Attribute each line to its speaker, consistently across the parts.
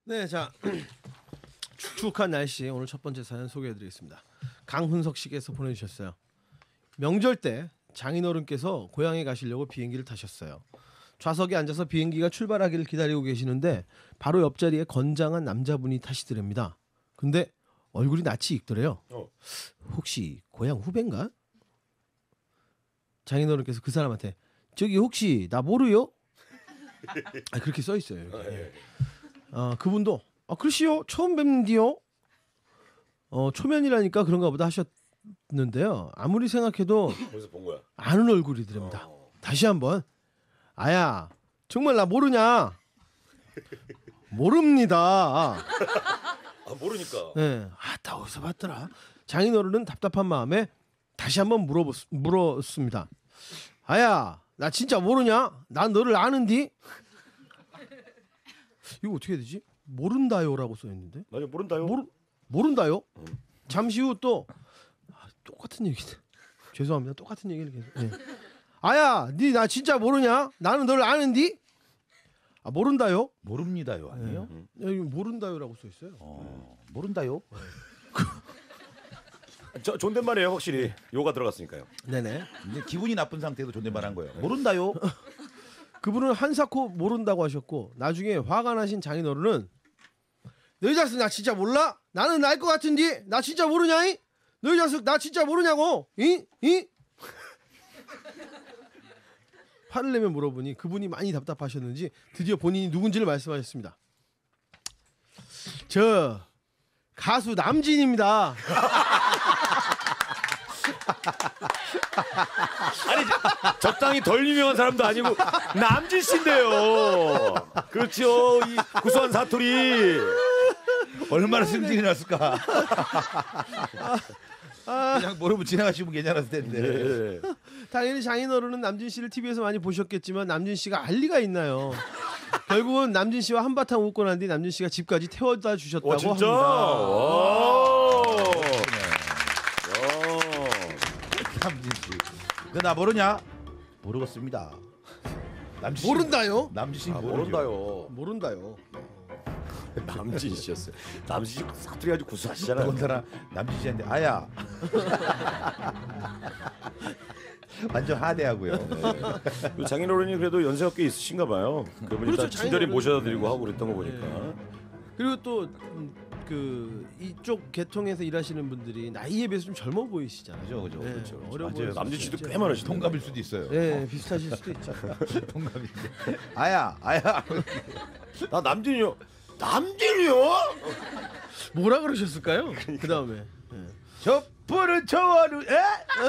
Speaker 1: 네, 자 축축한 날씨 오늘 첫 번째 사연 소개해드리겠습니다. 강훈석 씨께서 보내주셨어요. 명절 때 장인어른께서 고향에 가시려고 비행기를 타셨어요. 좌석에 앉아서 비행기가 출발하기를 기다리고 계시는데 바로 옆자리에 건장한 남자분이 타시더랍니다. 근데 얼굴이 낯이 익더래요. 혹시 고향 후배인가? 장인어른께서 그 사람한테 저기 혹시 나 모르요? 그렇게 써 있어요. 이렇게. 그분도 글쎄요 처음 뵙는디요. 초면이라니까 그런가 보다 하셨는데요. 아무리 생각해도
Speaker 2: 어디서 본 거야?
Speaker 1: 아는 얼굴이더랍니다. 다시 한번 아야 정말 나 모르냐? 모릅니다.
Speaker 2: 모르니까.
Speaker 1: 네, 다 어디서 봤더라. 장인어른은 답답한 마음에 다시 한번 물었습니다. 아야 나 진짜 모르냐? 난 너를 아는디? 이거 어떻게 해야 되지? 모른다요라고 써 있는데.
Speaker 2: 맞아 모른다요.
Speaker 1: 모른다요. 잠시 후 또 똑같은 얘기네. 죄송합니다. 똑같은 얘기를 계속. 네. 아야, 니 나 진짜 모르냐? 나는 널 아는디? 모른다요?
Speaker 3: 모릅니다요 아니에요?
Speaker 1: 여기 모른다요라고 써 있어요.
Speaker 3: 모른다요?
Speaker 2: 저 존댓말이에요 확실히. 요가 들어갔으니까요.
Speaker 1: 네네.
Speaker 3: 이제 기분이 나쁜 상태에서 존댓말한 거예요. 모른다요?
Speaker 1: 그분은 한사코 모른다고 하셨고 나중에 화가 나신 장인어른은 너희 자식 나 진짜 몰라? 나는 알 것 같은디? 나 진짜 모르냐이? 너희 자식 나 진짜 모르냐고? 이? 화를 내며 물어보니 그분이 많이 답답하셨는지 드디어 본인이 누군지를 말씀하셨습니다. 저 가수 남진입니다.
Speaker 2: 아니 적당히 덜 유명한 사람도 아니고 남진 씨인데요. 그렇죠. 이 구수한 사투리.
Speaker 3: 얼마나 승진이 났을까? 그냥 모르고 지나가시면 괜찮았을 텐데.
Speaker 2: 네.
Speaker 1: 당연히 장인어른은 남진 씨를 TV에서 많이 보셨겠지만 남진 씨가 알 리가 있나요? 결국은 남진 씨와 한바탕 웃고 난 뒤 남진 씨가 집까지 태워다 주셨다고
Speaker 2: 진짜?
Speaker 1: 합니다.
Speaker 3: 남진 씨. 너 나 모르냐? 모르겠습니다. 남진 씨
Speaker 1: 모른다요?
Speaker 3: 남진 씨
Speaker 2: 모른다요.
Speaker 1: 모른다요.
Speaker 2: 남진 씨였어요. 남진 씨 사투리 아주 구수하시잖아요.
Speaker 3: 더군다나 남진 씨한테 아야. 완전 하대하고요.
Speaker 2: 네. 장인어른이 그래도 연세가 꽤 있으신가 봐요. 그분
Speaker 1: 그렇죠,
Speaker 2: 일단 친절히
Speaker 1: 장인어른.
Speaker 2: 모셔다 드리고 하고 그랬던 거 보니까.
Speaker 1: 그리고 또 그 이쪽 계통에서 일하시는 분들이 나이에 비해서 좀 젊어 보이시잖아요.
Speaker 3: 그죠.
Speaker 1: 어려
Speaker 3: 맞아요.
Speaker 1: 보여서
Speaker 2: 남진 씨도
Speaker 1: 진짜.
Speaker 2: 꽤 많으시던데.
Speaker 3: 동갑일 수도 있어요.
Speaker 1: 네, 비슷하실 수도 있죠.
Speaker 3: 동갑인데. 아야.
Speaker 2: 나 남진이요. 남진이요?
Speaker 1: 뭐라 그러셨을까요? 그 다음에
Speaker 3: 저 푸른 초원을 에?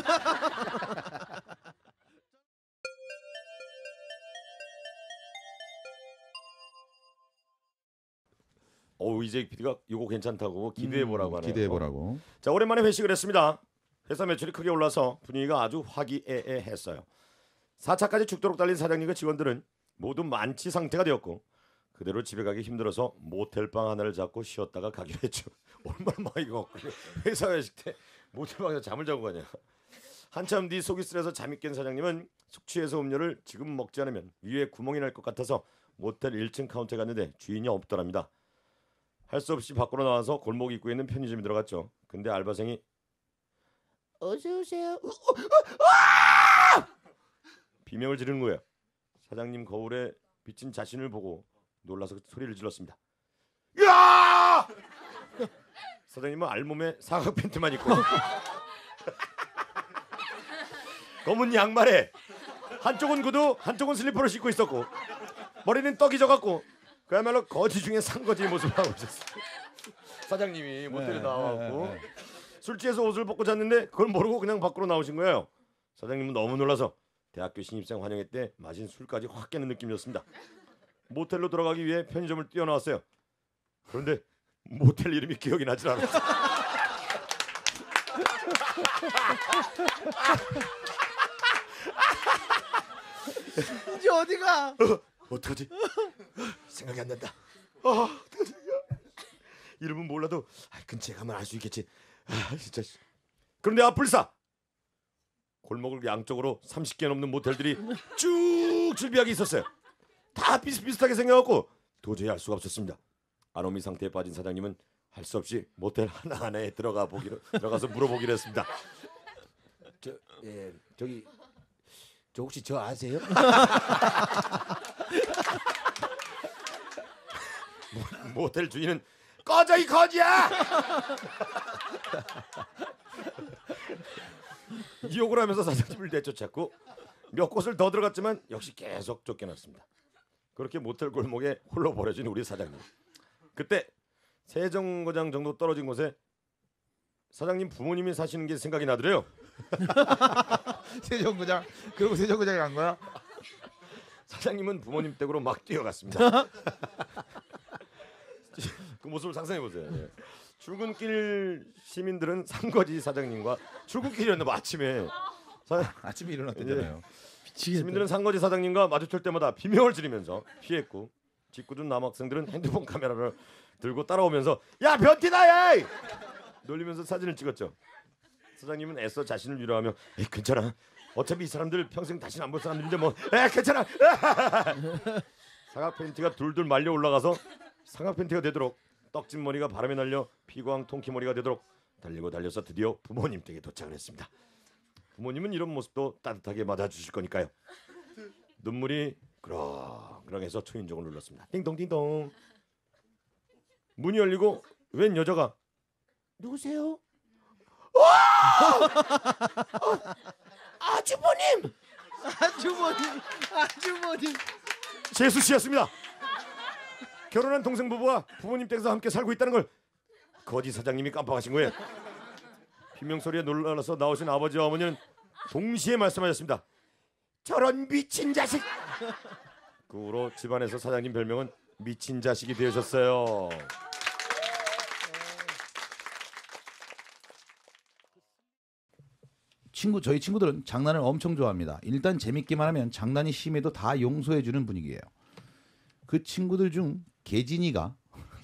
Speaker 2: 이제 PD가 이거 괜찮다고 기대해 보라고 하네요.
Speaker 3: 기대해 보라고.
Speaker 2: 자, 오랜만에 회식을 했습니다. 회사 매출이 크게 올라서 분위기가 아주 화기애애했어요. 4차까지 죽도록 달린 사장님과 직원들은 모두 만취 상태가 되었고 그대로 집에 가기 힘들어서 모텔방 하나를 잡고 쉬었다가 가기로 했죠. 얼마나 많이 가고 회사 회식 때 모텔방에서 잠을 자고 가냐. 한참 뒤 속이 쓰려서 잠이 깬 사장님은 숙취해서 음료를 지금 먹지 않으면 위에 구멍이 날 것 같아서 모텔 1층 카운터에 갔는데 주인이 없더랍니다. 할 수 없이 밖으로 나와서 골목 입구에 있는 편의점에 들어갔죠. 근데 알바생이 어서 오세요. 비명을 지르는 거예요. 사장님 거울에 비친 자신을 보고 놀라서 소리를 질렀습니다. 야! 사장님은 알몸에 사각 팬티만 입고 검은 양말에 한쪽은 구두, 한쪽은 슬리퍼를 신고 있었고 머리는 떡이 져갖고 그야말로 거지 중에 산거지의 모습을 하고 있었어요. 사장님이 모텔에 나와갖고 술 취해서 옷을 벗고 잤는데 그걸 모르고 그냥 밖으로 나오신 거예요. 사장님은 너무 놀라서 대학교 신입생 환영회 때 마신 술까지 확 깨는 느낌이었습니다. 모텔로 들어가기 위해 편의점을 뛰어나왔어요. 그런데 모텔 이름이 기억이 나질 않았어요.
Speaker 1: 이제 어디가?
Speaker 2: 어떡하지? 생각이 안 난다. 어떡하지? 이름은 몰라도 근처에 가면 알 수 있겠지. 진짜. 그런데 아플싸 골목을 양쪽으로 30개 넘는 모텔들이 쭉 줄비하게 있었어요. 다 비슷비슷하게 생겨갖고 도저히 알 수가 없었습니다. 아노미 상태에 빠진 사장님은 할 수 없이 모텔 하나 안에 들어가서 물어보기로 했습니다.
Speaker 3: 저기 저 혹시 저 아세요?
Speaker 2: 모텔 주인은 꺼져 이 거지야! 욕을 하면서 사장님을 내쫓았고 몇 곳을 더 들어갔지만 역시 계속 쫓겨났습니다. 그렇게 모텔 골목에 홀로 버려진 우리 사장님. 그때 세정거장 정도 떨어진 곳에 사장님 부모님이 사시는 게 생각이 나더래요.
Speaker 3: 세정구장. 그리고 세정구장에 간 거야?
Speaker 2: 사장님은 부모님 댁으로 막 뛰어갔습니다. 그 모습을 상상해 보세요. 예. 출근길 시민들은 상거지 사장님과 출근길이었는데 뭐 아침에
Speaker 3: 아침에 일어났대잖아요.
Speaker 2: 시민들은 상거지 사장님과 마주칠 때마다 비명을 지르면서 피했고 짓궂은 남학생들은 핸드폰 카메라를 들고 따라오면서 야 변티다 야! 놀리면서 사진을 찍었죠. 사장님은 애써 자신을 위로하며 에이 괜찮아. 어차피 이 사람들 평생 다시 안 볼 사람들인데 뭐 괜찮아. 사각 팬티가 둘둘 말려 올라가서 사각 팬티가 되도록 떡진 머리가 바람에 날려 피광 통키 머리가 되도록 달리고 달려서 드디어 부모님 댁에 도착을 했습니다. 부모님은 이런 모습도 따뜻하게 맞아주실 거니까요. 눈물이 그렁그렁해서 초인종을 눌렀습니다. 띵동 띵동. 문이 열리고 웬 여자가 누구세요? 아주버님!
Speaker 1: 아주머님.
Speaker 2: 재수 씨였습니다. 결혼한 동생 부부가 부모님 댁에서 함께 살고 있다는 걸 거지 사장님이 깜빡하신 거예요. 비명 소리에 놀라서 나오신 아버지와 어머니는 동시에 말씀하셨습니다. 저런 미친 자식! 그 후로 집안에서 사장님 별명은 미친 자식이 되셨어요.
Speaker 3: 저희 친구들은 장난을 엄청 좋아합니다. 일단 재밌기만 하면 장난이 심해도 다 용서해 주는 분위기예요. 그 친구들 중 개진이가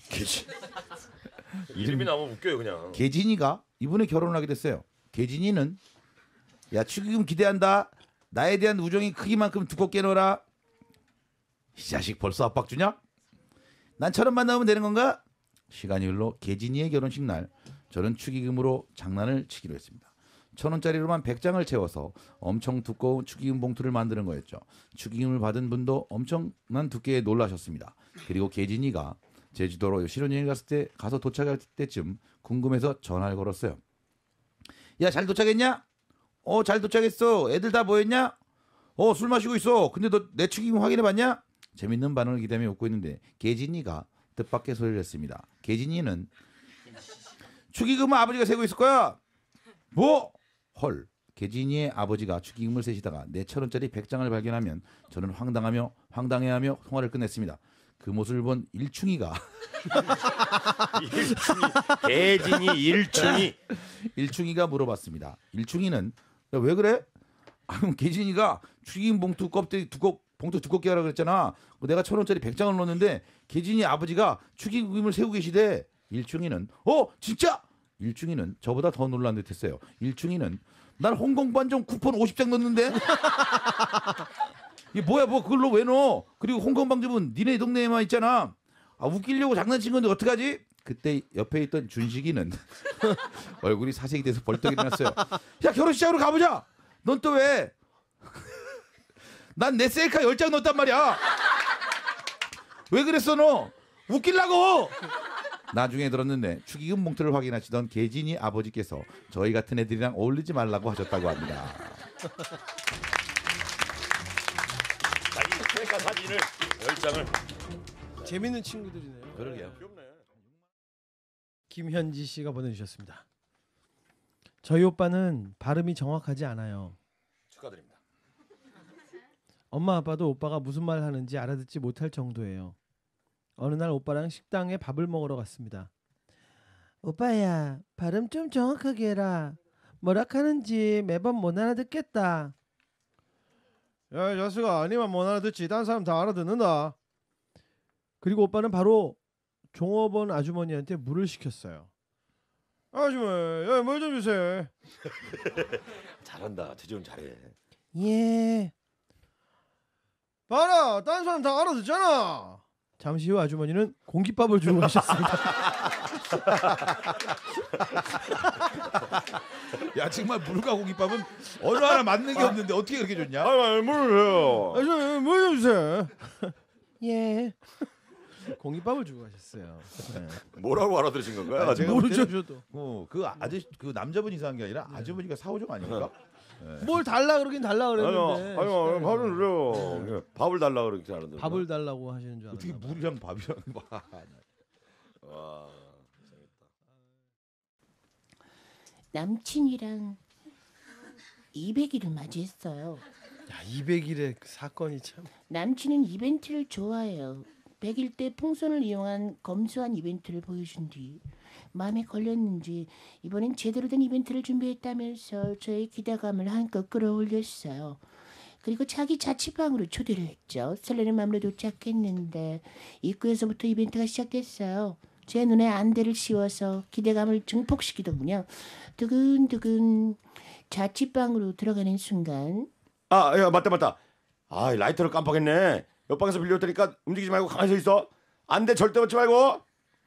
Speaker 2: 이름이 너무 웃겨요 그냥.
Speaker 3: 개진이가 이번에 결혼을 하게 됐어요. 개진이는 야 축의금 기대한다. 나에 대한 우정이 크기만큼 두껍게 넣어라. 이 자식 벌써 압박 주냐? 난 1,000원만 나오면 되는 건가? 시간이 흘러 개진이의 결혼식 날 저는 축의금으로 장난을 치기로 했습니다. 1,000원짜리로만 100장을 채워서 엄청 두꺼운 축의금 봉투를 만드는 거였죠. 축의금을 받은 분도 엄청난 두께에 놀라셨습니다. 그리고 개진이가 제주도로 신혼여행 갔을 때 가서 도착할 때쯤 궁금해서 전화를 걸었어요. 야, 잘 도착했냐? 잘 도착했어. 애들 다 모였냐? 술 마시고 있어. 근데 너 내 축의금 확인해봤냐? 재밌는 반응을 기대하며 웃고 있는데 개진이가 뜻밖의 소리를 했습니다. 개진이는 축의금은 아버지가 세고 있을 거야. 뭐? 헐. 개진이의 아버지가 축의금을 세시다가 내 1,000원짜리 100장을 발견하면 저는 황당해하며 통화를 끝냈습니다. 그 모습을 본 일충이가 일충이가 물어봤습니다. 일충이는 야, 왜 그래? 그럼 개진이가 축의금 봉투 껍데기 봉투 두껍게 하라고 그랬잖아. 내가 1,000원짜리 100장을 넣었는데 개진이 아버지가 축의금을 세고 계시대. 일충이는 진짜? 일충이는 저보다 더 놀란 듯했어요. 일충이는 난 홍콩 반점 쿠폰 50장 넣었는데 이게 뭐야 그걸로 왜 넣어? 그리고 홍콩 반점은 니네 동네에만 있잖아. 웃기려고 장난친 건데 어떡하지? 그때 옆에 있던 준식이는 얼굴이 사색이 돼서 벌떡 일어났어요. 야 결혼식장으로 가보자. 넌 또 왜? 난 내 셀카 10장 넣었단 말이야. 왜 그랬어 너? 웃기려고. 나중에 들었는데 축의금 봉투를 확인하시던 개진이 아버지께서 저희 같은 애들이랑 어울리지 말라고 하셨다고 합니다.
Speaker 2: 자기 셀카 사진을 10장을.
Speaker 1: 재밌는 친구들이네요.
Speaker 3: 그러게요.
Speaker 1: 김현지 씨가 보내주셨습니다. 저희 오빠는 발음이 정확하지 않아요.
Speaker 2: 축하드립니다.
Speaker 1: 엄마 아빠도 오빠가 무슨 말 하는지 알아듣지 못할 정도예요. 어느 날 오빠랑 식당에 밥을 먹으러 갔습니다. 오빠야, 발음 좀 정확하게 해라. 뭐라 하는지 매번 못 알아듣겠다. 야, 이 자식아, 아니면 못 알아듣지. 다른 사람 다 알아듣는다. 그리고 오빠는 바로 종업원 아주머니한테 물을 시켰어요. 아주머니, 야, 물 좀 주세요.
Speaker 2: 잘한다. 최지훈 잘해.
Speaker 1: 예. 봐라, 다른 사람 다 알아듣잖아. 잠시 후 아주머니는 공깃밥을 주고 가셨습니다.
Speaker 3: 야 정말 물과 고깃밥은 어느 하나 맞는 게 없는데 어떻게 그렇게 좋냐?
Speaker 2: 아유 모르세요.
Speaker 1: 아주머니 뭐 주세요. 예. 공깃밥을 주고 가셨어요. 네.
Speaker 2: 뭐라고 알아들으신 건가요?
Speaker 3: 제가
Speaker 1: 모르죠
Speaker 3: 볼 때는
Speaker 1: 저도.
Speaker 3: 그 아저씨 그 남자분이 이상한 게 아니라 아주머니가 사오정 아닙니까?
Speaker 1: 뭘 달라 그러긴 달라 그랬는데.
Speaker 2: 아유 밥을 주세요. 밥을 달라 그렇게 하는데.
Speaker 1: 밥을 달라고 하시는 줄
Speaker 3: 어떻게
Speaker 1: 알았나.
Speaker 3: 물이랑 밥이랑 막.
Speaker 2: 와.
Speaker 4: 남친이랑 200일을 맞이했어요.
Speaker 1: 야 200일의 그 사건이 참.
Speaker 4: 남친은 이벤트를 좋아해요. 100일 때 풍선을 이용한 검소한 이벤트를 보여준 뒤 마음에 걸렸는지 이번엔 제대로 된 이벤트를 준비했다면서 저의 기대감을 한껏 끌어올렸어요. 그리고 자기 자취방으로 초대를 했죠. 설레는 마음으로 도착했는데 입구에서부터 이벤트가 시작됐어요. 제 눈에 안대를 씌워서 기대감을 증폭시키더군요. 두근두근 자취방으로 들어가는 순간
Speaker 2: 야 맞다. 아 라이터를 깜빡했네. 옆방에서 빌려왔다니까 움직이지 말고 가만히 서 있어. 안 돼 절대 먹지 말고.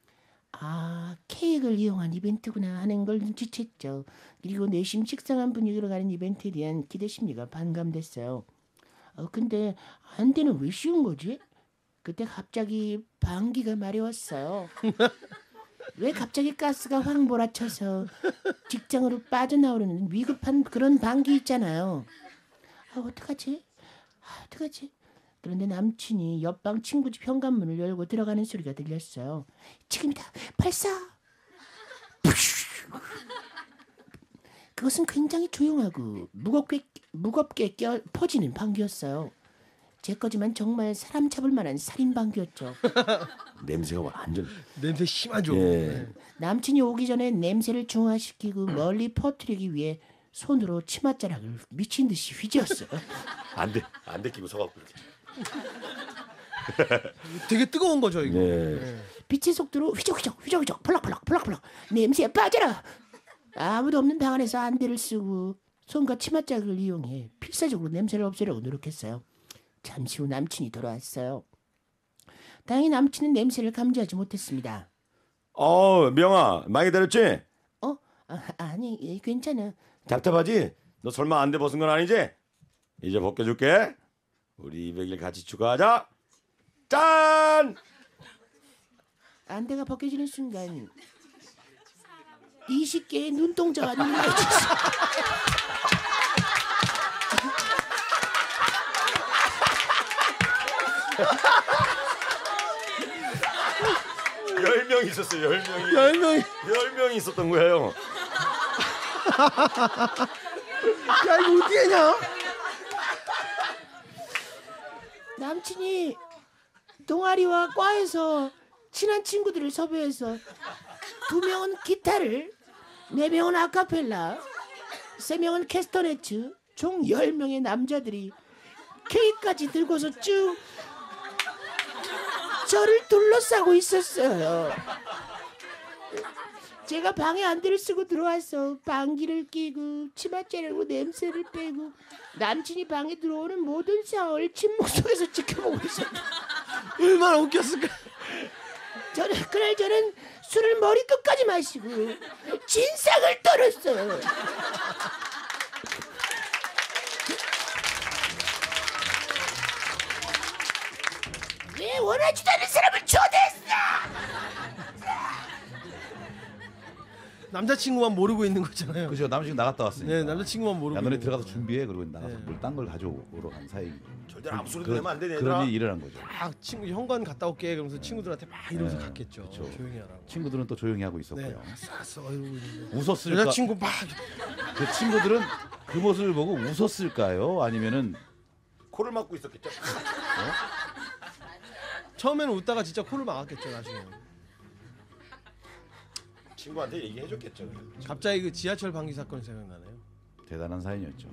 Speaker 4: 케이크를 이용한 이벤트구나 하는 걸 눈치챘죠. 그리고 내심 식상한 분위기로 가는 이벤트에 대한 기대 심리가 반감됐어요. 근데 안대는 왜 씌운 거지? 그때 갑자기 방귀가 마려웠어요. 왜 갑자기 가스가 확 몰아쳐서 직장으로 빠져나오려는 위급한 그런 방귀 있잖아요. 어떡하지? 그런데 남친이 옆방 친구 집 현관문을 열고 들어가는 소리가 들렸어요. 지금이다. 발사. 그것은 굉장히 조용하고 무겁게 퍼지는 방귀였어요. 제 거지만 정말 사람 잡을 만한 살인 방귀였죠.
Speaker 2: 냄새가 완전.
Speaker 1: 냄새 심하죠.
Speaker 2: 예.
Speaker 1: 네.
Speaker 4: 남친이 오기 전에 냄새를 중화시키고 멀리 퍼뜨리기 위해 손으로 치맛자락을 미친 듯이 휘저었어요.
Speaker 2: 안돼 끼고 서갖고 이렇게.
Speaker 1: 되게 뜨거운 거죠 이거.
Speaker 2: 네.
Speaker 1: 네.
Speaker 4: 빛의 속도로 휘적휘적 펄럭펄럭 냄새에 빠져라. 아무도 없는 방 안에서 안대를 쓰고 손과 치맛자락을 이용해 필사적으로 냄새를 없애려고 노력했어요. 잠시 후 남친이 돌아왔어요. 다행히 남친은 냄새를 감지하지 못했습니다.
Speaker 2: 명아 많이 기다렸지?
Speaker 4: 아니 괜찮아.
Speaker 2: 답답하지? 너 설마 안돼 벗은 건 아니지? 이제 벗겨줄게. 우리 200일 같이 축하하자. 짠!
Speaker 4: 안대가 벗겨지는 순간 20개의 눈동자가 눈에 마주쳤어요.
Speaker 2: 열 명 있었어요. 10명이.
Speaker 1: 10명이.
Speaker 2: 10명이 있었던 거예요.
Speaker 1: 야 이거 어떻게 하냐?
Speaker 4: 남친이 동아리와 과에서 친한 친구들을 섭외해서 2명은 기타를, 4명은 아카펠라, 3명은 캐스터네츠, 총 10명의 남자들이 케이크까지 들고서 쭉 저를 둘러싸고 있었어요. 제가 방에 안대를 쓰고 들어와서 방귀를 끼고 치맛자락으로 냄새를 빼고 남친이 방에 들어오는 모든 상황을 침묵 속에서 지켜보고 있었다.
Speaker 1: 얼마나 웃겼을까?
Speaker 4: 저는 술을 머리끝까지 마시고 진상을 떨었어요. 왜 원하지도 않은 사람을 초대했어?
Speaker 1: 남자친구만 모르고 있는 거잖아요.
Speaker 3: 그죠 남자친구 나갔다 왔으니까.
Speaker 1: 네, 남자친구만 모르고.
Speaker 3: 야 너네
Speaker 1: 있는
Speaker 3: 들어가서
Speaker 1: 거죠.
Speaker 3: 준비해 그러고 나가서
Speaker 1: 네.
Speaker 3: 뭘 딴 걸 가져오러 간 사이.
Speaker 2: 절대 아무 소리도 내면 안 되네. 얘들아.
Speaker 3: 그런 일이 일어난 거죠.
Speaker 1: 막 친구 현관 갔다 올게 그러면서 친구들한테 막 이러면서
Speaker 3: 네,
Speaker 1: 갔겠죠.
Speaker 3: 그쵸.
Speaker 1: 조용히 하라고.
Speaker 3: 친구들은 또 조용히 하고
Speaker 1: 네.
Speaker 3: 있었고요.
Speaker 1: 쌌어 이러고 있는데.
Speaker 3: 웃었을까?
Speaker 1: 여자친구 막
Speaker 3: 그 친구들은 그 모습을 보고 웃었을까요? 아니면은
Speaker 2: 코를 막고 있었겠죠.
Speaker 1: 처음에는 웃다가 진짜 코를 막았겠죠 나중에.
Speaker 2: 친구한테 얘기해줬겠죠.
Speaker 1: 갑자기 그 지하철 방귀 사건이 생각나네요.
Speaker 3: 대단한 사연이었죠.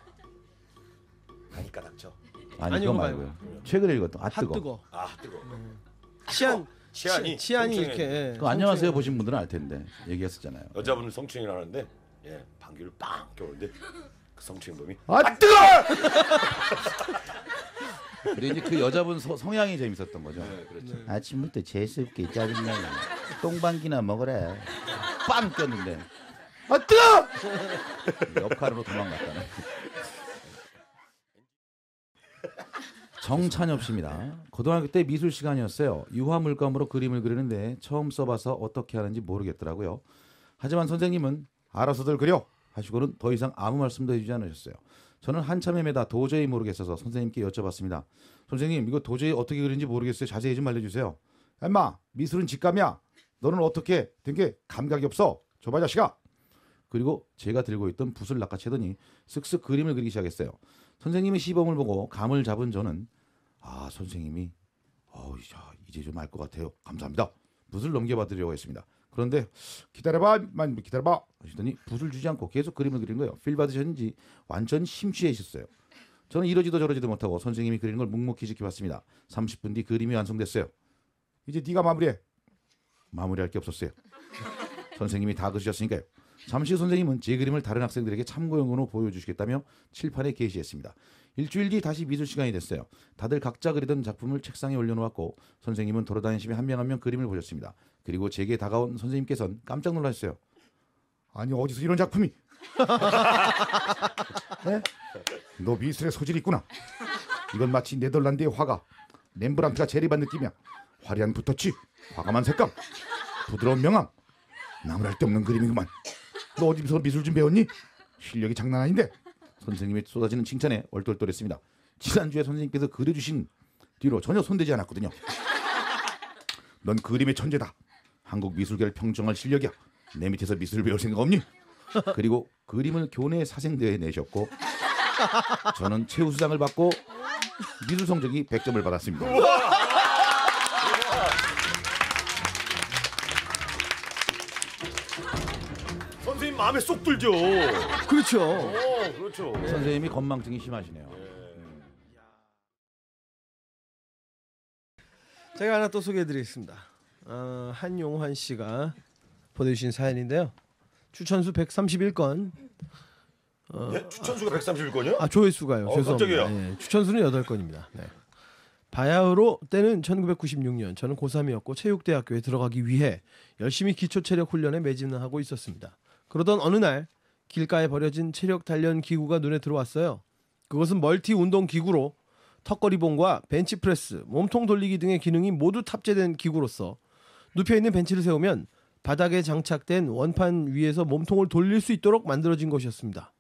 Speaker 2: 가니까 닥쳐.
Speaker 3: 아니
Speaker 1: 아니요,
Speaker 3: 그거
Speaker 1: 말고.
Speaker 3: 말고요. 최근에 읽었던
Speaker 1: 핫 뜨거.
Speaker 2: 아 뜨거.
Speaker 1: 치안이
Speaker 2: 성추행.
Speaker 1: 이렇게. 예,
Speaker 3: 그 안녕하세요
Speaker 1: 성추행.
Speaker 3: 보신 분들은 알 텐데 얘기했었잖아요.
Speaker 2: 여자분을 성추행을 하는데 방귀를 빵 껴오는데 그 성추행범이
Speaker 3: 아
Speaker 2: 뜨거!
Speaker 3: 그리고 이제 그 여자분 성향이 재밌었던 거죠.
Speaker 2: 그렇죠.
Speaker 3: 아침부터 재수없게 짜증나. 똥방귀나 먹어라. 빵 꼈는데 아 뜨거! 옆카르로 도망갔다는. 정찬엽 씨입니다. 고등학교 때 미술 시간이었어요. 유화 물감으로 그림을 그리는데 처음 써봐서 어떻게 하는지 모르겠더라고요. 하지만 선생님은 알아서들 그려 하시고는 더 이상 아무 말씀도 해주지 않으셨어요. 저는 한참 헤매다 도저히 모르겠어서 선생님께 여쭤봤습니다. 선생님 이거 도저히 어떻게 그리는지 모르겠어요. 자세히 좀 알려주세요. 엄마 미술은 직감이야. 너는 어떻게 된 게 감각이 없어. 저봐 자식아. 그리고 제가 들고 있던 붓을 낚아채더니 쓱쓱 그림을 그리기 시작했어요. 선생님의 시범을 보고 감을 잡은 저는 아 선생님이 이제 좀 알 것 같아요. 감사합니다. 붓을 넘겨받으려고 했습니다. 그런데 기다려봐 하시더니 붓을 주지 않고 계속 그림을 그리는 거예요. 필 받으셨는지 완전 심취해 있었어요. 저는 이러지도 저러지도 못하고 선생님이 그리는 걸 묵묵히 지켜봤습니다. 30분 뒤 그림이 완성됐어요. 이제 네가 마무리해. 마무리할 게 없었어요. 선생님이 다 그리셨으니까요. 잠시 후 선생님은 제 그림을 다른 학생들에게 참고용으로 보여주시겠다며 칠판에 게시했습니다. 일주일 뒤 다시 미술 시간이 됐어요. 다들 각자 그리던 작품을 책상에 올려놓았고 선생님은 돌아다니시며 한 명 한 명 그림을 보셨습니다. 그리고 제게 다가온 선생님께서는 깜짝 놀라셨어요. 아니 어디서 이런 작품이? 네? 너 미술에 소질이 있구나. 이건 마치 네덜란드의 화가 렘브란트가 재림한 느낌이야. 화려한 붓터치, 과감한 색감, 부드러운 명암, 나무랄 데 없는 그림이구만. 너 어디서 미술 좀 배웠니? 실력이 장난 아닌데. 선생님이 쏟아지는 칭찬에 얼떨떨했습니다. 지난주에 선생님께서 그려주신 뒤로 전혀 손대지 않았거든요. 넌 그림의 천재다. 한국 미술계를 평정할 실력이야. 내 밑에서 미술을 배울 생각 없니? 그리고 그림을 교내 사생대회에 내셨고 저는 최우수상을 받고 미술 성적이 100점을 받았습니다.
Speaker 2: 선생님 마음에 쏙 들죠.
Speaker 1: 그렇죠.
Speaker 2: 그렇죠.
Speaker 3: 선생님이 건망증이 심하시네요.
Speaker 1: 제가 하나 또 소개해드리겠습니다. 한용환 씨가 보내주신 사연인데요. 추천수 131건.
Speaker 2: 네? 추천수가 131건이요?
Speaker 1: 조회수가요. 죄송합니다.
Speaker 2: 깜짝이야.
Speaker 1: 네, 추천수는 8건입니다. 네. 바야흐로 때는 1996년 저는 고3이었고 체육대학교에 들어가기 위해 열심히 기초체력 훈련에 매진을 하고 있었습니다. 그러던 어느 날 길가에 버려진 체력 단련 기구가 눈에 들어왔어요. 그것은 멀티 운동 기구로 턱걸이봉과 벤치프레스, 몸통 돌리기 등의 기능이 모두 탑재된 기구로서 눕혀있는 벤치를 세우면 바닥에 장착된 원판 위에서 몸통을 돌릴 수 있도록 만들어진 것이었습니다.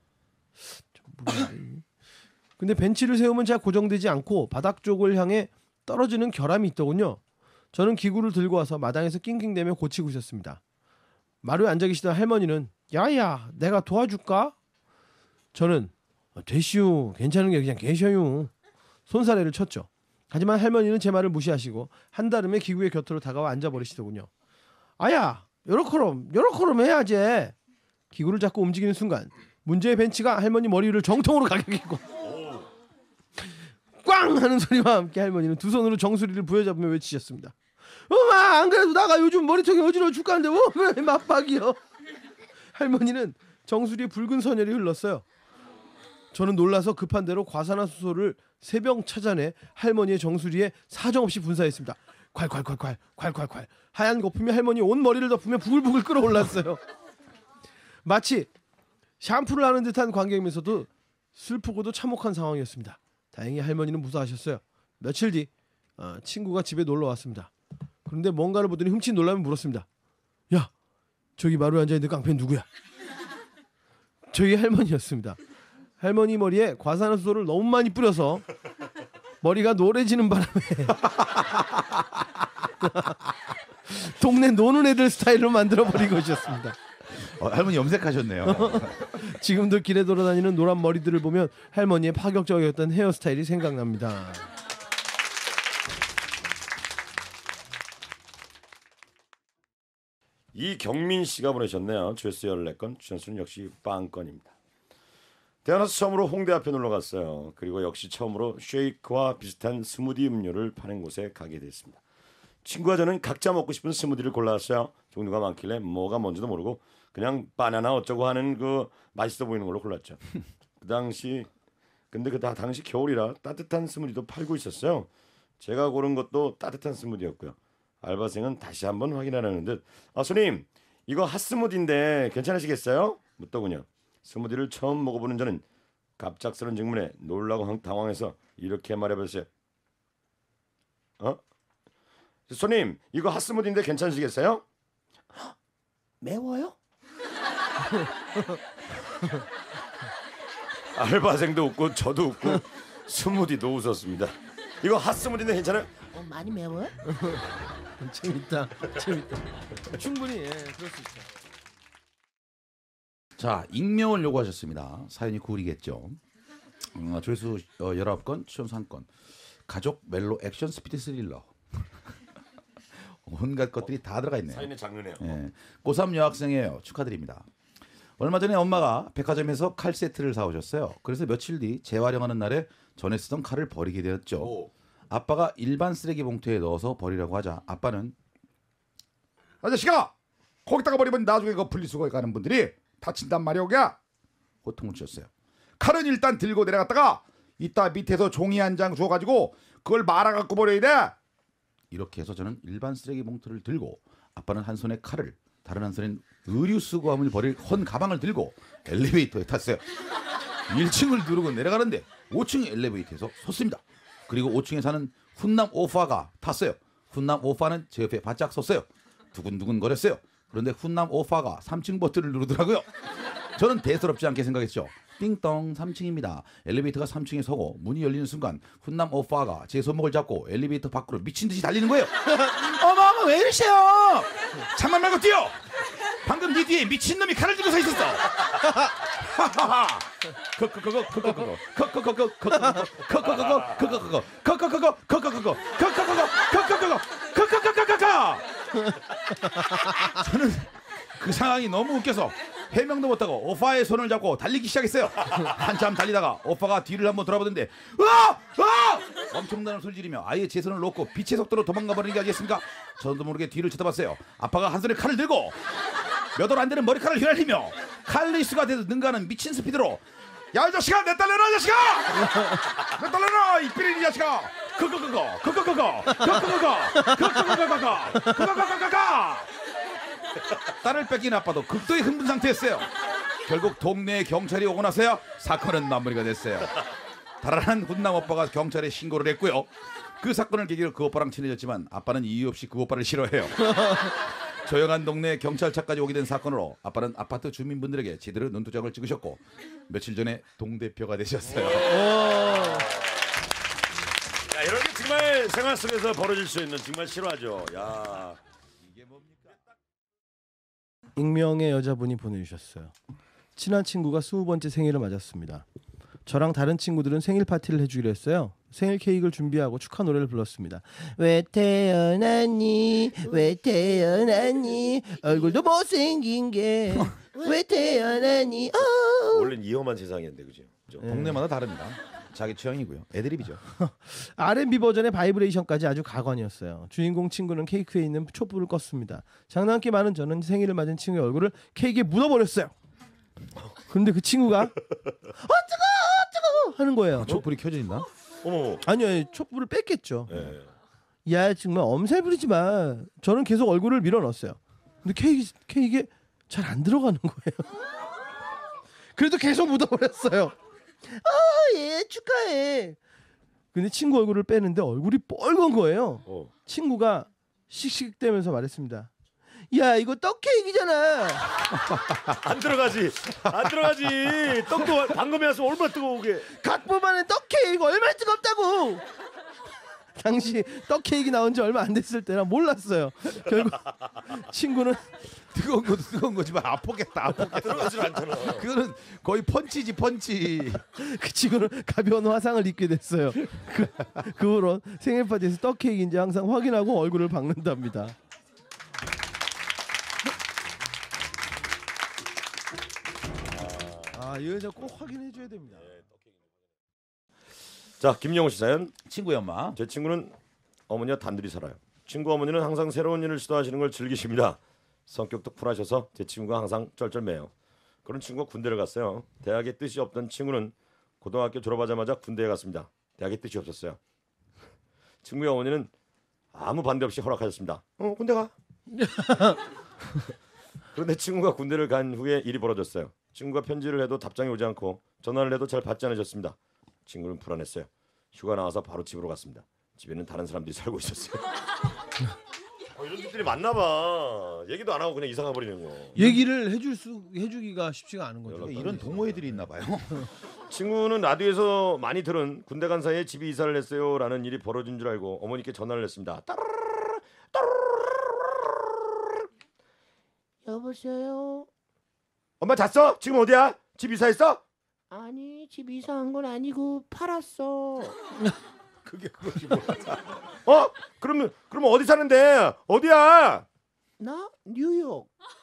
Speaker 1: 근데 벤치를 세우면 잘 고정되지 않고 바닥 쪽을 향해 떨어지는 결함이 있더군요. 저는 기구를 들고 와서 마당에서 낑낑대며 고치고 있었습니다. 마루에 앉아 계시던 할머니는 야야 내가 도와줄까? 저는 되시오 괜찮은 게 그냥 계셔요. 손사래를 쳤죠. 하지만 할머니는 제 말을 무시하시고 한달음에 기구의 곁으로 다가와 앉아버리시더군요. 아야 요렇게럼 해야지. 기구를 잡고 움직이는 순간 문제의 벤치가 할머니 머리를 정통으로 가격이고 꽝 하는 소리와 함께 할머니는 두 손으로 정수리를 부여잡으며 외치셨습니다. 엄마 안 그래도 나가 요즘 머리통이 어지러워 죽겠는데 왜 맞박이요. 할머니는 정수리에 붉은 선혈이 흘렀어요. 저는 놀라서 급한 대로 과산화수소를 3병 찾아내 할머니의 정수리에 사정없이 분사했습니다. 콸콸콸콸 하얀 거품이 할머니 온 머리를 덮으며 부글부글 끓어올랐어요. 마치 샴푸를 하는 듯한 광경이면서도 슬프고도 참혹한 상황이었습니다. 다행히 할머니는 무사하셨어요. 며칠 뒤 친구가 집에 놀러 왔습니다. 그런데 뭔가를 보더니 흠칫 놀라며 물었습니다. 야 저기 마루에 앉아있는 깡패는 누구야? 저희 할머니였습니다. 할머니 머리에 과산화수소를 너무 많이 뿌려서 머리가 노래지는 바람에 동네 노는 애들 스타일로 만들어버린 것이었습니다.
Speaker 3: 할머니 염색하셨네요.
Speaker 1: 지금도 길에 돌아다니는 노란 머리들을 보면 할머니의 파격적이었던 헤어스타일이 생각납니다.
Speaker 2: 이경민 씨가 보내셨네요. 조회수 14건, 추천수는 역시 빵건입니다. 태어나서 처음으로 홍대 앞에 놀러 갔어요. 그리고 역시 처음으로 쉐이크와 비슷한 스무디 음료를 파는 곳에 가게 됐습니다. 친구와 저는 각자 먹고 싶은 스무디를 골랐어요. 종류가 많길래 뭐가 뭔지도 모르고 그냥 바나나 어쩌고 하는 그 맛있어 보이는 걸로 골랐죠. 그 당시 근데 당시 겨울이라 따뜻한 스무디도 팔고 있었어요. 제가 고른 것도 따뜻한 스무디였고요. 알바생은 다시 한번 확인하라는 듯 손님 이거 핫스무디인데 괜찮으시겠어요? 묻더군요. 스무디를 처음 먹어보는 저는 갑작스런 질문에 놀라고 당황해서 이렇게 말해버렸어요. 손님 이거 핫스무디인데 괜찮으시겠어요?
Speaker 4: 매워요?
Speaker 2: 알바생도 웃고 저도 웃고 스무디도 웃었습니다. 이거 핫스무디인데 괜찮아요?
Speaker 4: 많이 매워요?
Speaker 1: 재밌다. 충분히 그럴 수 있죠.
Speaker 3: 자, 익명을 요구하셨습니다. 사연이 구울이겠죠. 조회수 19건, 추천수 1건. 가족 멜로 액션 스피드 스릴러. 온갖 것들이 다 들어가 있네요.
Speaker 2: 사연의 장르네요.
Speaker 3: 예. 고3 여학생이에요. 축하드립니다. 얼마 전에 엄마가 백화점에서 칼 세트를 사오셨어요. 그래서 며칠 뒤 재활용하는 날에 전에 쓰던 칼을 버리게 되었죠.
Speaker 2: 오.
Speaker 3: 아빠가 일반 쓰레기 봉투에 넣어서 버리라고 하자 아빠는
Speaker 5: 아저씨가 거기다가 버리면 나중에 그 분리수거에 가는 분들이 다친단 말이야. 오게야.
Speaker 3: 호통을 쳤어요.
Speaker 5: 칼은 일단 들고 내려갔다가 이따 밑에서 종이 한 장 줘가지고 그걸 말아갖고 버려야 돼.
Speaker 3: 이렇게 해서 저는 일반 쓰레기 봉투를 들고 아빠는 한 손에 칼을 다른 한 손엔 의류 수거함을 버릴 헌 가방을 들고 엘리베이터에 탔어요. 1층을 누르고 내려가는데 5층 엘리베이터에서 섰습니다. 그리고 5층에 사는 훈남 오빠가 탔어요. 훈남 오빠는 제 옆에 바짝 섰어요. 두근두근 거렸어요. 그런데 훈남 오빠가 3층 버튼을 누르더라고요. 저는 대수롭지 않게 생각했죠. 띵동 3층입니다. 엘리베이터가 3층에 서고 문이 열리는 순간 훈남 오빠가 제 손목을 잡고 엘리베이터 밖으로 미친 듯이 달리는 거예요. 어머 왜 이러세요? 참만 말고 뛰어. 방금 네 뒤에 미친놈이 칼을 들고 서 있었어. 저는 그 상황이 너무 웃겨서 해명도 못하고 오빠의 손을 잡고 달리기 시작했어요. 한참 달리다가 오빠가 뒤를 한번 돌아보는데 엄청난 소리 지르며 아예 제 손을 놓고 빛의 속도로 도망가 버리는 게 아니겠습니까? 저도 모르게 뒤를 쳐다봤어요. 아빠가 한 손에 칼을 들고 몇 월 안 되는 머리카락을 휘날리며 칼리스가 돼서 능가하는 미친 스피드로
Speaker 5: 야 이 자식아 내 딸 내놔 자식아. 내 딸 내놔 이 삐리리 자식아.
Speaker 3: 딸을 뺏긴 아빠도 극도의 흥분 상태였어요. 결국 동네에 경찰이 오고 나서야 사건은 마무리가 됐어요. 달아난 훈남 오빠가 경찰에 신고를 했고요. 그 사건을 계기로 그 오빠랑 친해졌지만 아빠는 이유 없이 그 오빠를 싫어해요. 조용한 동네에 경찰차까지 오게 된 사건으로 아빠는 아파트 주민분들에게 제대로 눈도장을 찍으셨고 며칠 전에 동대표가 되셨어요.
Speaker 2: 야, 이런 게 정말 생활 속에서 벌어질 수 있는 정말 실화죠. 야.
Speaker 1: 익명의 여자분이 보내주셨어요. 친한 친구가 20번째 생일을 맞았습니다. 저랑 다른 친구들은 생일 파티를 해주기로 했어요. 생일 케이크를 준비하고 축하 노래를 불렀습니다. 왜 태어났니 왜 태어났니 얼굴도 못생긴 게 왜 태어났니
Speaker 2: 원래는 이험한 세상이었는데 그죠?
Speaker 3: 동네마다 다릅니다. 자기 취향이고요. 애드립이죠.
Speaker 1: R&B 버전의 바이브레이션까지 아주 가관이었어요. 주인공 친구는 케이크에 있는 촛불을 껐습니다. 장난기 많은 저는 생일을 맞은 친구의 얼굴을 케이크에 묻어버렸어요. 그런데 그 친구가 뜨거워 하는 거예요.
Speaker 3: 촛불이 켜져 있나?
Speaker 2: 어머.
Speaker 1: 아니요, 촛불을 뺐겠죠.
Speaker 2: 예.
Speaker 1: 야 정말 엄살 부리지 마. 저는 계속 얼굴을 밀어넣었어요. 근데 케이크에 잘 안 들어가는 거예요. 그래도 계속 묻어버렸어요. 예 축하해. 근데 친구 얼굴을 빼는데 얼굴이 뻘건 거예요. 친구가 씩씩대면서 말했습니다. 야 이거 떡 케이크잖아.
Speaker 2: 안 들어가지. 떡도 방금 해서 얼마나 뜨거우게.
Speaker 1: 각보만의 떡 케이크 얼마나 뜨겁다고. 당시 떡 케이크 나온 지 얼마 안 됐을 때라 몰랐어요. 결국 친구는
Speaker 3: 뜨거운 거지만 아프겠다.
Speaker 2: 들어가질 않잖아.
Speaker 3: 그거는 거의 펀치지 펀치.
Speaker 1: 그 친구는 가벼운 화상을 입게 됐어요. 그 후로 생일 파티에서 떡 케이크인지 항상 확인하고 얼굴을 박는답니다. 이 여자 꼭 확인해줘야 됩니다.
Speaker 2: 자, 김영호 씨 사연.
Speaker 3: 친구의 엄마.
Speaker 2: 제 친구는 어머니와 단둘이 살아요. 친구 어머니는 항상 새로운 일을 시도하시는 걸 즐기십니다. 성격도 쿨하셔서 제 친구가 항상 쩔쩔매요. 그런 친구가 군대를 갔어요. 대학에 뜻이 없던 친구는 고등학교 졸업하자마자 군대에 갔습니다. 대학의 뜻이 없었어요. 친구의 어머니는 아무 반대 없이 허락하셨습니다. 군대 가. 그런데 친구가 군대를 간 후에 일이 벌어졌어요. 친구가 편지를 해도 답장이 오지 않고 전화를 해도 잘 받지 않으셨습니다. 친구는 불안했어요. 휴가 나와서 바로 집으로 갔습니다. 집에는 다른 사람들이 살고 있었어요. 이런 분들이 많나 봐. 얘기도 안 하고 그냥 이사 가버리는 거.
Speaker 1: 얘기를 해주기가 쉽지가 않은 거죠.
Speaker 3: 이런 동호회들이 있나 봐요.
Speaker 2: 친구는 라디오에서 많이 들은 군대 간 사이에 집이 이사를 했어요라는 일이 벌어진 줄 알고 어머니께 전화를 했습니다.
Speaker 4: 여보세요.
Speaker 2: 엄마 잤어? 지금 어디야? 집 이사했어?
Speaker 4: 아니 집 이사한 건 아니고 팔았어.
Speaker 3: 그게 그것이 뭐야?
Speaker 2: 그러면 어디 사는데? 어디야?
Speaker 4: 나 뉴욕.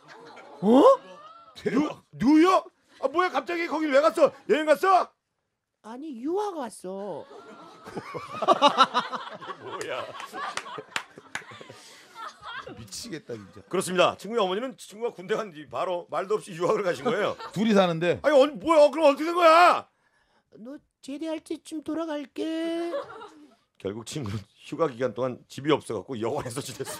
Speaker 2: 뉴욕? 뭐야 갑자기 거길 왜 갔어? 여행 갔어?
Speaker 4: 아니 유학 왔어.
Speaker 2: 뭐야?
Speaker 3: 미치겠다 진짜.
Speaker 2: 그렇습니다. 친구의 어머니는 친구가 군대 간 뒤 바로 말도 없이 유학을 가신 거예요.
Speaker 3: 둘이 사는데
Speaker 2: 아니 뭐야? 그럼 어떻게 된 거야?
Speaker 4: 너 제대할 때쯤 돌아갈게.
Speaker 2: 결국 친구는 휴가 기간 동안 집이 없어갖고 여관에서 지냈어.